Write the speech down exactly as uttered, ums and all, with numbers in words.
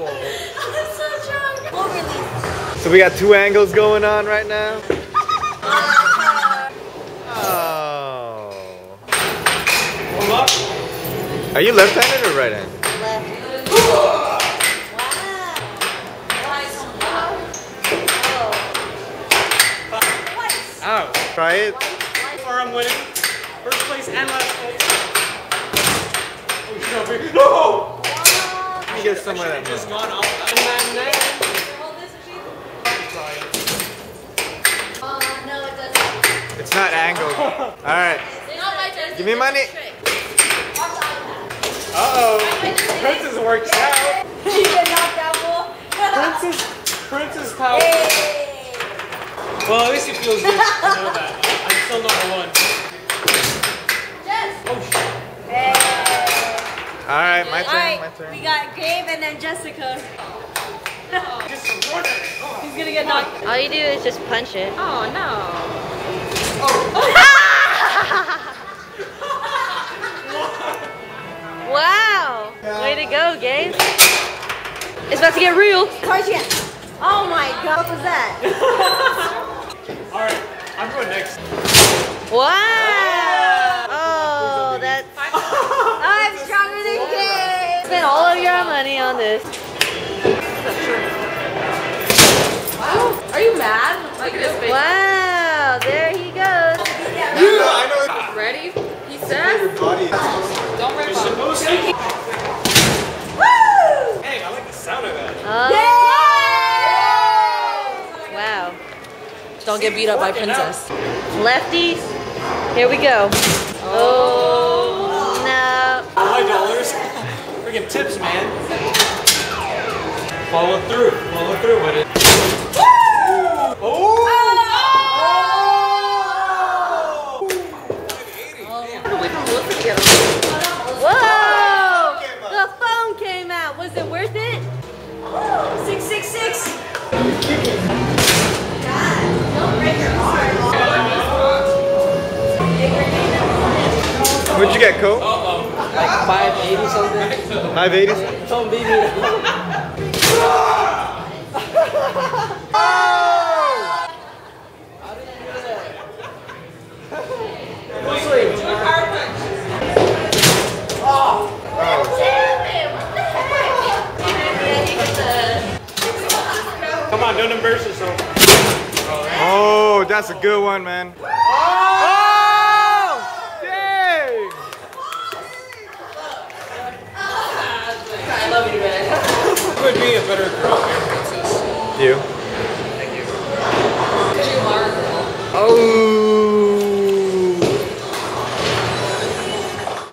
I'm so drunk. We'll release. So we got two angles going on right now. Oh. Are you left-handed or right-handed? Left. Wow. Ow. Try it. Or I'm winning. First place and last place. Oh, no! Let me get some of that. Just gone off. Oh, no, it doesn't. It's not angled. Alright. Give me money. Uh-oh. Princess works out. You get knocked out, fool. Princess, Princess power. Hey. Well, at least it feels good to know that. I'm still number one. Yes. Oh, shit. Hey. Alright, my turn, Alright, my turn. we got Gabe and then Jessica. Just run it. Oh. He's gonna get knocked. All you do is just punch it. Oh no. Wow! Way to go, Gabe. It's about to get real. Cardigan. Oh my god, what was that? Alright, I'm going next. Wow! Oh, that's... I'm stronger than Gabe. Spend all of your money on this. Are you mad? Look at his face. Wow, there he goes. Yeah, I know it's Ready? He said. your body. Don't worry You're about supposed to. Woo! Hey, I like the sound of that. Oh. Wow. Don't get beat up by Princess. Lefties, here we go. Oh, no. Five dollars. Freaking tips, man. Follow through. Follow through with it. Oh! Whoa! The phone came out. Was it worth it? Six, six, six. God, don't break your arm. What'd you get, Cole? Like five eighty something. five eighty? Don't beat me. Come on, don't embarrass yourself. Oh, that's a good one, man. Oh! Dang! I love you, man. Who would be a better girlfriend, Princess? You. Thank you. Because you are a girl. Oh!